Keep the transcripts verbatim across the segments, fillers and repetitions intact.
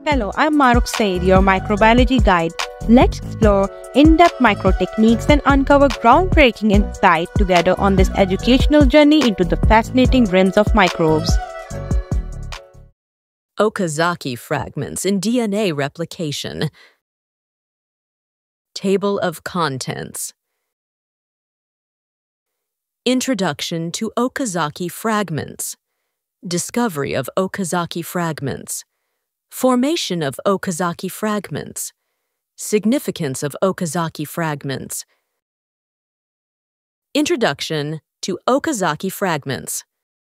Hello, I'm Maruk Said, your microbiology guide. Let's explore in-depth micro techniques and uncover groundbreaking insight together on this educational journey into the fascinating realms of microbes. Okazaki fragments in D N A replication. Table of contents. Introduction to Okazaki fragments. Discovery of Okazaki fragments. Formation of Okazaki fragments. Significance of Okazaki fragments. Introduction to Okazaki fragments.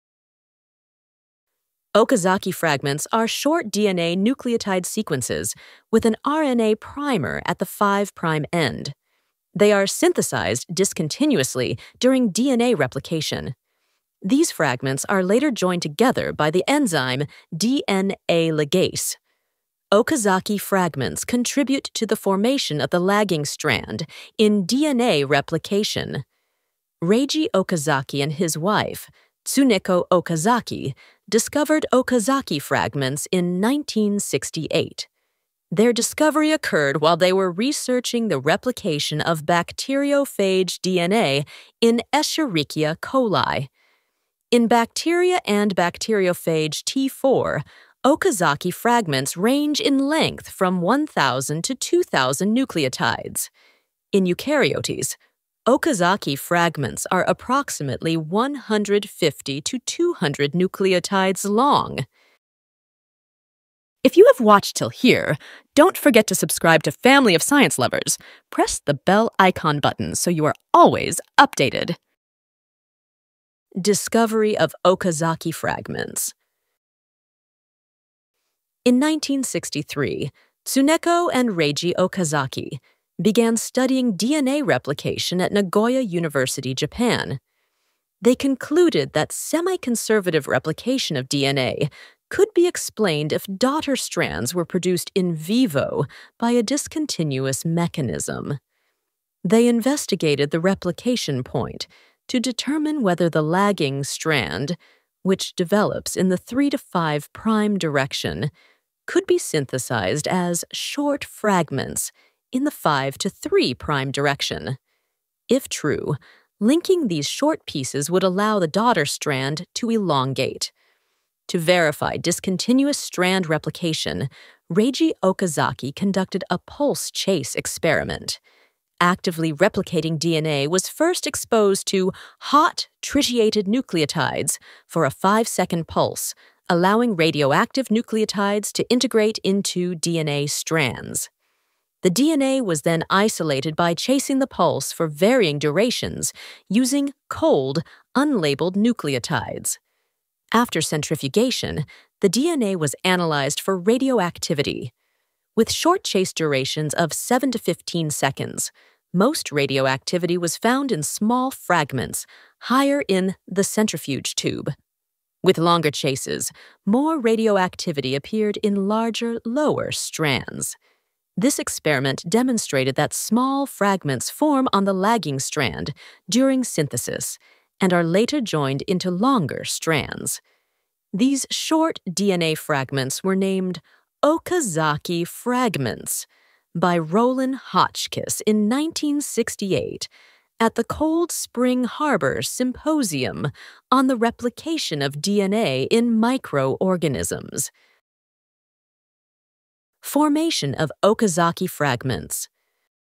Okazaki fragments are short D N A nucleotide sequences with an R N A primer at the five prime end. They are synthesized discontinuously during D N A replication. These fragments are later joined together by the enzyme D N A ligase. Okazaki fragments contribute to the formation of the lagging strand in D N A replication. Reiji Okazaki and his wife, Tsuneko Okazaki, discovered Okazaki fragments in nineteen sixty-eight. Their discovery occurred while they were researching the replication of bacteriophage D N A in Escherichia coli. In bacteria and bacteriophage T four, Okazaki fragments range in length from one thousand to two thousand nucleotides. In eukaryotes, Okazaki fragments are approximately one hundred fifty to two hundred nucleotides long. If you have watched till here, don't forget to subscribe to Family of Science Lovers. Press the bell icon button so you are always updated. Discovery of Okazaki fragments. In nineteen sixty-three, Tsuneko and Reiji Okazaki began studying D N A replication at Nagoya University, Japan. They concluded that semi-conservative replication of D N A could be explained if daughter strands were produced in vivo by a discontinuous mechanism. They investigated the replication point to determine whether the lagging strand, which develops in the three to five prime direction, could be synthesized as short fragments in the five to three prime direction. If true, linking these short pieces would allow the daughter strand to elongate. To verify discontinuous strand replication, Reiji Okazaki conducted a pulse chase experiment. Actively replicating D N A was first exposed to hot, tritiated nucleotides for a five-second pulse, allowing radioactive nucleotides to integrate into D N A strands. The D N A was then isolated by chasing the pulse for varying durations using cold, unlabeled nucleotides. After centrifugation, the D N A was analyzed for radioactivity. With short chase durations of seven to fifteen seconds, most radioactivity was found in small fragments, higher in the centrifuge tube. With longer chases, more radioactivity appeared in larger, lower strands. This experiment demonstrated that small fragments form on the lagging strand during synthesis and are later joined into longer strands. These short D N A fragments were named Okazaki fragments by Roland Hotchkiss in nineteen sixty-eight at the Cold Spring Harbor Symposium on the Replication of D N A in Microorganisms. Formation of Okazaki fragments.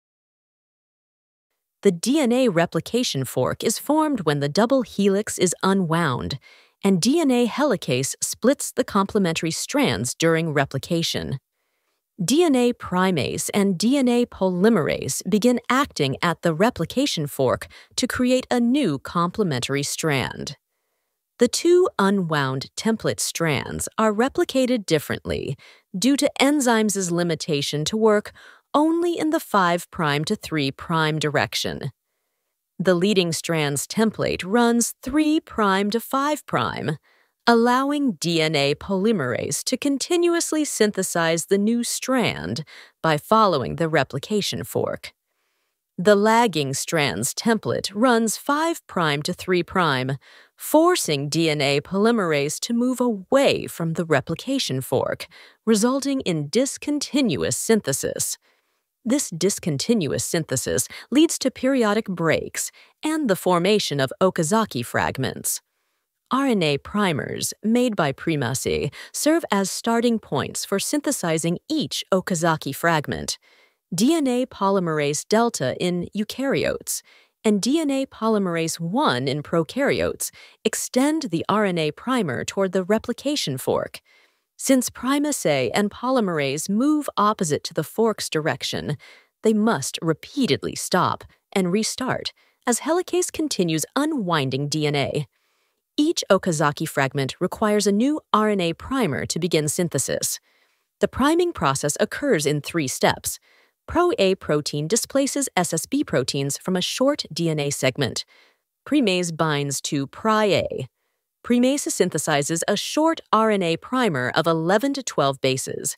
The D N A replication fork is formed when the double helix is unwound, and D N A helicase splits the complementary strands during replication. D N A primase and D N A polymerase begin acting at the replication fork to create a new complementary strand. The two unwound template strands are replicated differently due to enzymes' limitation to work only in the five prime to three prime direction. The leading strand's template runs three prime to five prime, allowing D N A polymerase to continuously synthesize the new strand by following the replication fork. The lagging strand's template runs five prime to three prime, forcing D N A polymerase to move away from the replication fork, resulting in discontinuous synthesis. This discontinuous synthesis leads to periodic breaks and the formation of Okazaki fragments. R N A primers, made by Primacy, serve as starting points for synthesizing each Okazaki fragment. D N A polymerase delta in eukaryotes and D N A polymerase one in prokaryotes extend the R N A primer toward the replication fork. Since Primacy and polymerase move opposite to the fork's direction, they must repeatedly stop and restart as helicase continues unwinding D N A. Each Okazaki fragment requires a new R N A primer to begin synthesis. The priming process occurs in three steps. Pro-A protein displaces S S B proteins from a short D N A segment. Primase binds to Pri-A. Primase synthesizes a short R N A primer of eleven to twelve bases.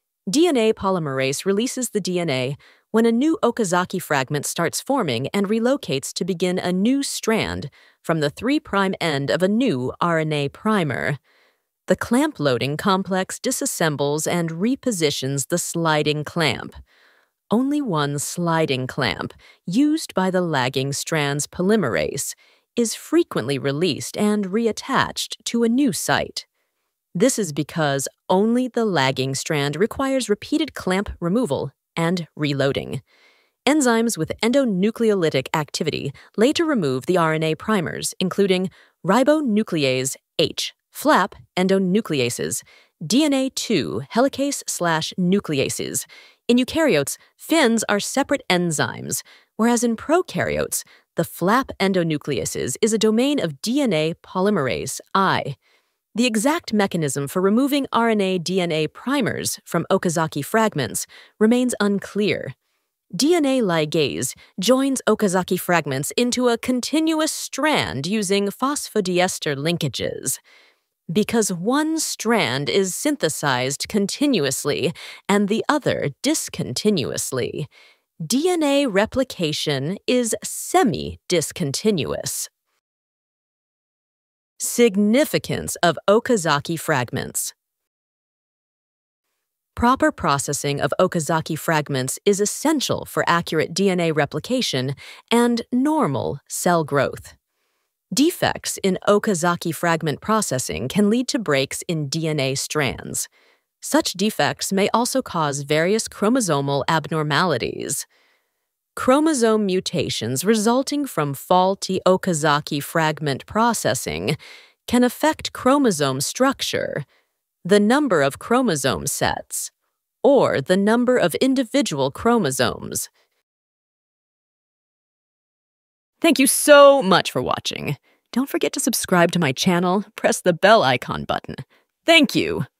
D N A polymerase releases the D N A when a new Okazaki fragment starts forming and relocates to begin a new strand from the three prime end of a new R N A primer. The clamp loading complex disassembles and repositions the sliding clamp. Only one sliding clamp, used by the lagging strand's polymerase, is frequently released and reattached to a new site. This is because only the lagging strand requires repeated clamp removal and reloading. Enzymes with endonucleolytic activity later remove the R N A primers, including ribonuclease H, FLAP endonucleases, D N A two helicase-nucleases. In eukaryotes, fins are separate enzymes, whereas in prokaryotes, the FLAP endonucleases is a domain of D N A polymerase I. The exact mechanism for removing R N A D N A primers from Okazaki fragments remains unclear. D N A ligase joins Okazaki fragments into a continuous strand using phosphodiester linkages. Because one strand is synthesized continuously and the other discontinuously, D N A replication is semi-discontinuous. Significance of Okazaki fragments. Proper processing of Okazaki fragments is essential for accurate D N A replication and normal cell growth. Defects in Okazaki fragment processing can lead to breaks in D N A strands. Such defects may also cause various chromosomal abnormalities. Chromosome mutations resulting from faulty Okazaki fragment processing can affect chromosome structure, the number of chromosome sets, or the number of individual chromosomes. Thank you so much for watching. Don't forget to subscribe to my channel, press the bell icon button. Thank you.